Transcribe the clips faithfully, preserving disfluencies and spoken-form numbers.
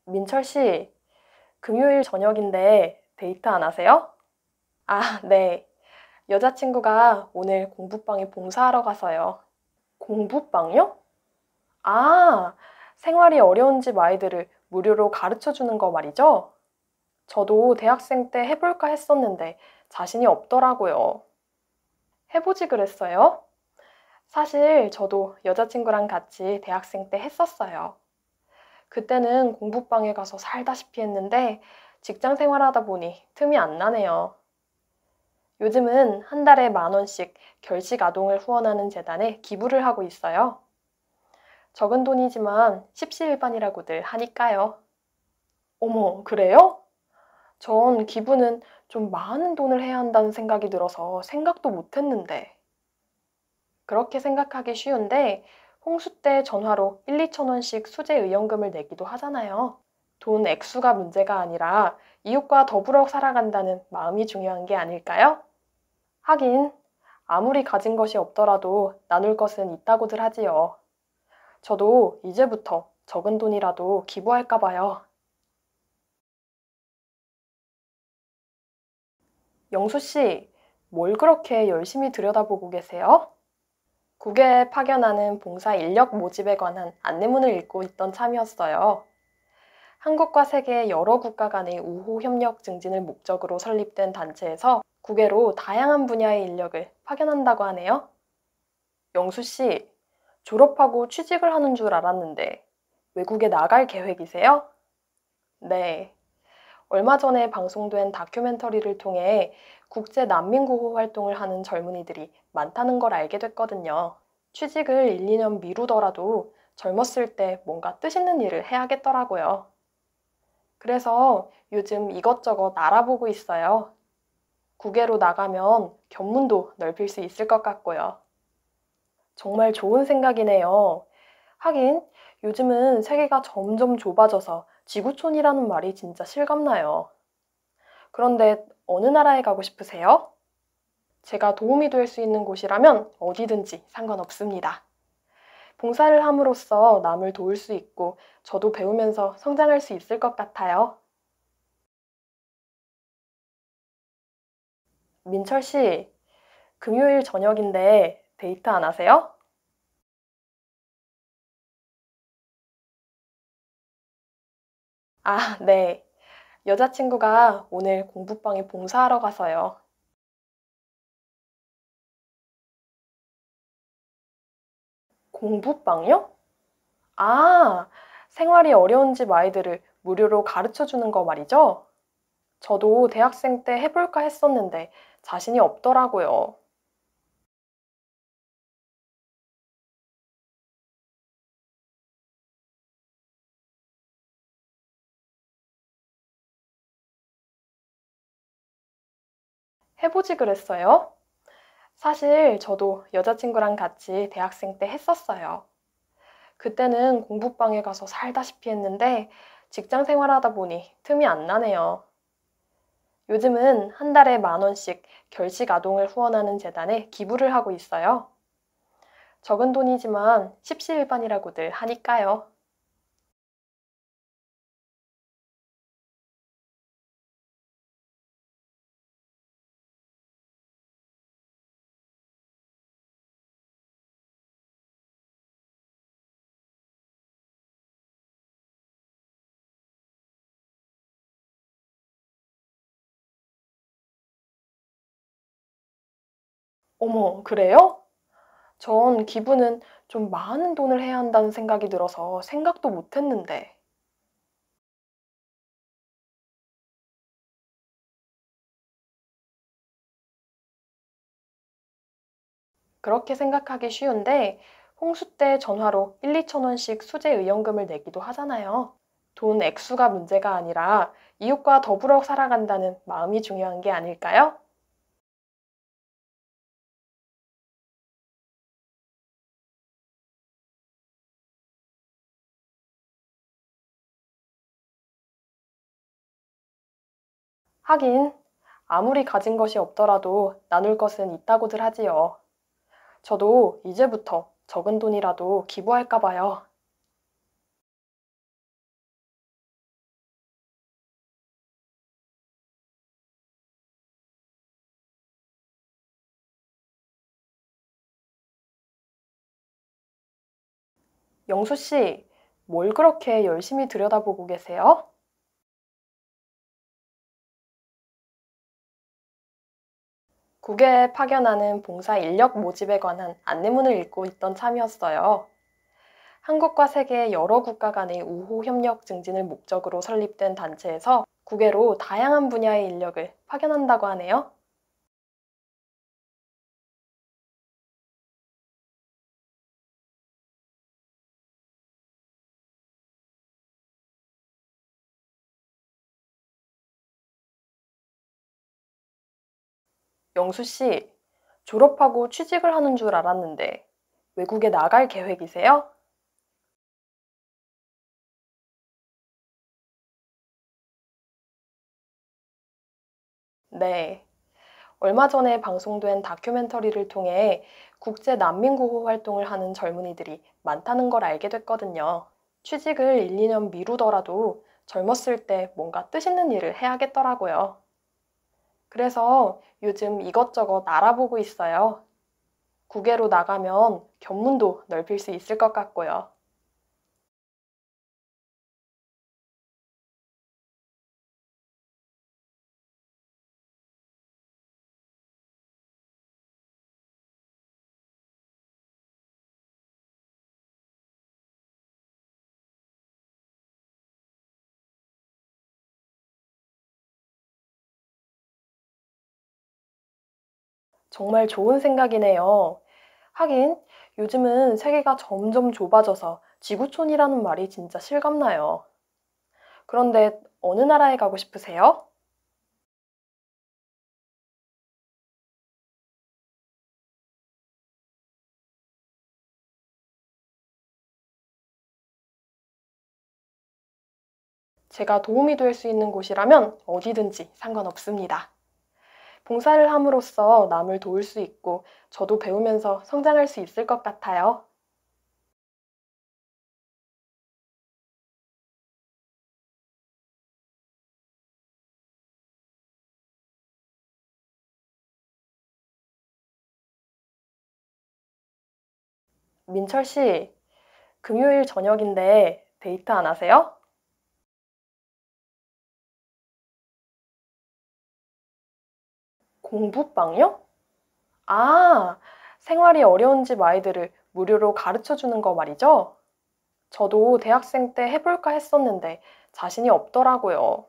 민철 씨, 금요일 저녁인데 데이트 안 하세요? 아, 네. 여자친구가 오늘 공부방에 봉사하러 가서요. 공부방요? 아, 생활이 어려운 집 아이들을 무료로 가르쳐 주는 거 말이죠? 저도 대학생 때 해볼까 했었는데 자신이 없더라고요. 해보지 그랬어요? 사실 저도 여자친구랑 같이 대학생 때 했었어요. 그때는 공부방에 가서 살다시피 했는데 직장 생활하다 보니 틈이 안 나네요. 요즘은 한 달에 만 원씩 결식 아동을 후원하는 재단에 기부를 하고 있어요. 적은 돈이지만 십시일반이라고들 하니까요. 어머, 그래요? 전 기부는 좀 많은 돈을 해야 한다는 생각이 들어서 생각도 못 했는데. 그렇게 생각하기 쉬운데 홍수 때 전화로 일, 이천 원씩 수재 의연금을 내기도 하잖아요. 돈 액수가 문제가 아니라 이웃과 더불어 살아간다는 마음이 중요한 게 아닐까요? 하긴 아무리 가진 것이 없더라도 나눌 것은 있다고들 하지요. 저도 이제부터 적은 돈이라도 기부할까 봐요. 영수 씨, 뭘 그렇게 열심히 들여다보고 계세요? 국외에 파견하는 봉사 인력 모집에 관한 안내문을 읽고 있던 참이었어요. 한국과 세계 여러 국가 간의 우호 협력 증진을 목적으로 설립된 단체에서 국외로 다양한 분야의 인력을 파견한다고 하네요. 영수 씨, 졸업하고 취직을 하는 줄 알았는데 외국에 나갈 계획이세요? 네. 얼마 전에 방송된 다큐멘터리를 통해 국제 난민 구호 활동을 하는 젊은이들이 많다는 걸 알게 됐거든요. 취직을 일, 이 년 미루더라도 젊었을 때 뭔가 뜻있는 일을 해야겠더라고요. 그래서 요즘 이것저것 알아보고 있어요. 국외로 나가면 견문도 넓힐 수 있을 것 같고요. 정말 좋은 생각이네요. 하긴 요즘은 세계가 점점 좁아져서 지구촌이라는 말이 진짜 실감나요. 그런데 어느 나라에 가고 싶으세요? 제가 도움이 될 수 있는 곳이라면 어디든지 상관없습니다. 봉사를 함으로써 남을 도울 수 있고 저도 배우면서 성장할 수 있을 것 같아요. 민철 씨, 금요일 저녁인데 데이트 안 하세요? 아, 네. 여자친구가 오늘 공부방에 봉사하러 가서요. 공부방요? 아, 생활이 어려운 집 아이들을 무료로 가르쳐 주는 거 말이죠? 저도 대학생 때 해볼까 했었는데 자신이 없더라고요. 해보지 그랬어요? 사실 저도 여자친구랑 같이 대학생 때 했었어요. 그때는 공부방에 가서 살다시피 했는데 직장 생활하다 보니 틈이 안 나네요. 요즘은 한 달에 만 원씩 결식 아동을 후원하는 재단에 기부를 하고 있어요. 적은 돈이지만 십시일반이라고들 하니까요. 어머, 그래요? 전 기부는 좀 많은 돈을 해야 한다는 생각이 들어서 생각도 못 했는데. 그렇게 생각하기 쉬운데 홍수 때 전화로 일, 이천 원씩 수재 의연금을 내기도 하잖아요. 돈 액수가 문제가 아니라 이웃과 더불어 살아간다는 마음이 중요한 게 아닐까요? 하긴 아무리 가진 것이 없더라도 나눌 것은 있다고들 하지요. 저도 이제부터 적은 돈이라도 기부할까 봐요. 영수 씨, 뭘 그렇게 열심히 들여다보고 계세요? 국외에 파견하는 봉사 인력 모집에 관한 안내문을 읽고 있던 참이었어요. 한국과 세계 여러 국가 간의 우호 협력 증진을 목적으로 설립된 단체에서 국외로 다양한 분야의 인력을 파견한다고 하네요. 영수 씨, 졸업하고 취직을 하는 줄 알았는데 외국에 나갈 계획이세요? 네. 얼마 전에 방송된 다큐멘터리를 통해 국제 난민 구호 활동을 하는 젊은이들이 많다는 걸 알게 됐거든요. 취직을 일, 이 년 미루더라도 젊었을 때 뭔가 뜻있는 일을 해야겠더라고요. 그래서 요즘 이것저것 알아보고 있어요. 국외로 나가면 견문도 넓힐 수 있을 것 같고요. 정말 좋은 생각이네요. 하긴 요즘은 세계가 점점 좁아져서 지구촌이라는 말이 진짜 실감나요. 그런데 어느 나라에 가고 싶으세요? 제가 도움이 될 수 있는 곳이라면 어디든지 상관없습니다. 봉사를 함으로써 남을 도울 수 있고 저도 배우면서 성장할 수 있을 것 같아요. 민철 씨, 금요일 저녁인데 데이트 안 하세요? 공부방요? 아, 생활이 어려운 집 아이들을 무료로 가르쳐 주는 거 말이죠? 저도 대학생 때 해볼까 했었는데 자신이 없더라고요.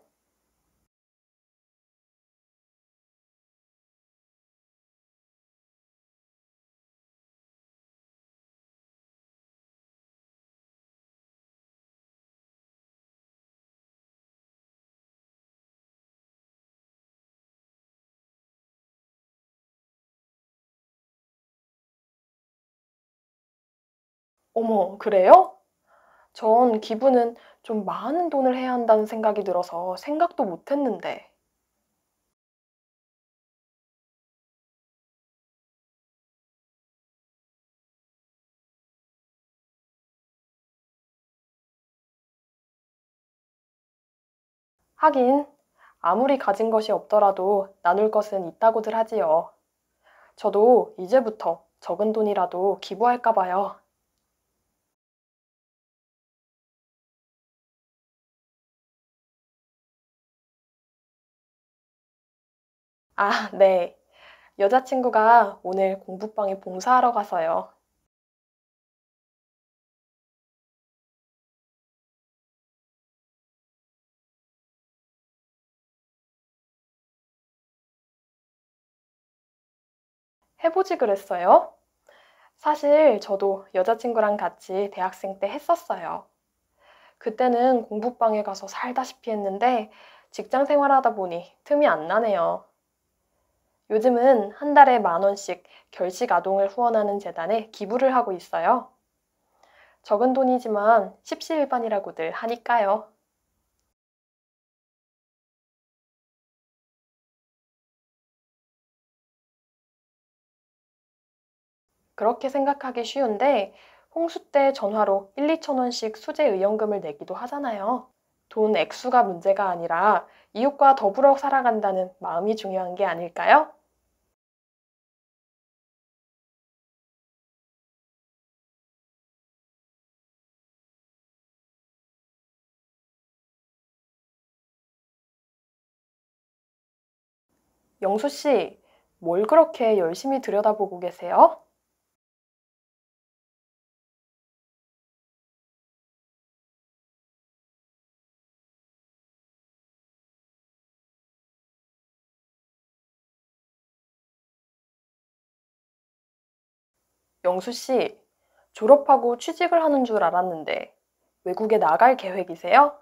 어머, 그래요? 전 기부는 좀 많은 돈을 해야 한다는 생각이 들어서 생각도 못 했는데. 하긴, 아무리 가진 것이 없더라도 나눌 것은 있다고들 하지요. 저도 이제부터 적은 돈이라도 기부할까 봐요. 아, 네. 여자친구가 오늘 공부방에 봉사하러 가서요. 해보지 그랬어요? 사실 저도 여자친구랑 같이 대학생 때 했었어요. 그때는 공부방에 가서 살다시피 했는데 직장 생활하다 보니 틈이 안 나네요. 요즘은 한 달에 만 원씩 결식 아동을 후원하는 재단에 기부를 하고 있어요. 적은 돈이지만 십시일반이라고들 하니까요. 그렇게 생각하기 쉬운데 홍수 때 전화로 일, 이천 원씩 수재 의연금을 내기도 하잖아요. 돈 액수가 문제가 아니라 이웃과 더불어 살아간다는 마음이 중요한 게 아닐까요? 영수 씨, 뭘 그렇게 열심히 들여다보고 계세요? 영수 씨, 졸업하고 취직을 하는 줄 알았는데 외국에 나갈 계획이세요?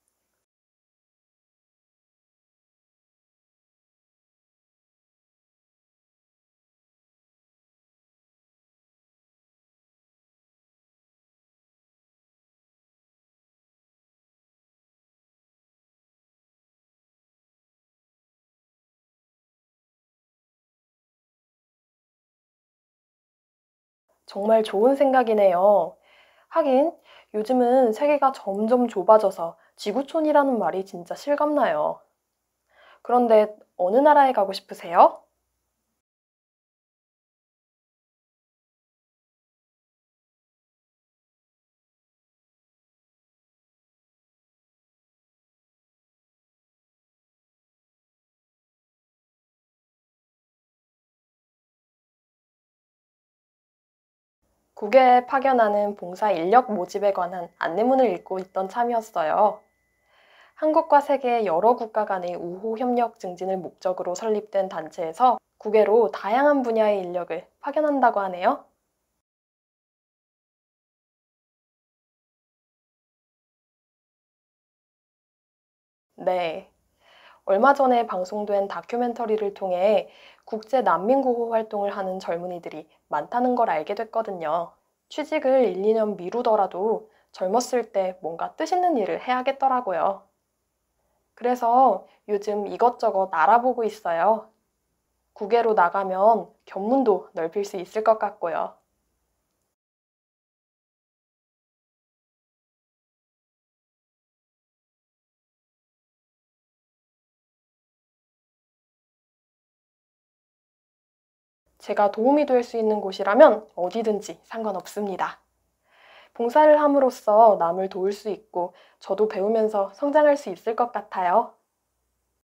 정말 좋은 생각이네요. 하긴 요즘은 세계가 점점 좁아져서 지구촌이라는 말이 진짜 실감나요. 그런데 어느 나라에 가고 싶으세요? 국외에 파견하는 봉사 인력 모집에 관한 안내문을 읽고 있던 참이었어요. 한국과 세계 여러 국가 간의 우호 협력 증진을 목적으로 설립된 단체에서 국외로 다양한 분야의 인력을 파견한다고 하네요. 네. 얼마 전에 방송된 다큐멘터리를 통해 국제 난민 구호 활동을 하는 젊은이들이 많다는 걸 알게 됐거든요. 취직을 일, 이 년 미루더라도 젊었을 때 뭔가 뜻있는 일을 해야겠더라고요. 그래서 요즘 이것저것 알아보고 있어요. 국외로 나가면 견문도 넓힐 수 있을 것 같고요. 제가 도움이 될 수 있는 곳이라면 어디든지 상관없습니다. 봉사를 함으로써 남을 도울 수 있고 저도 배우면서 성장할 수 있을 것 같아요.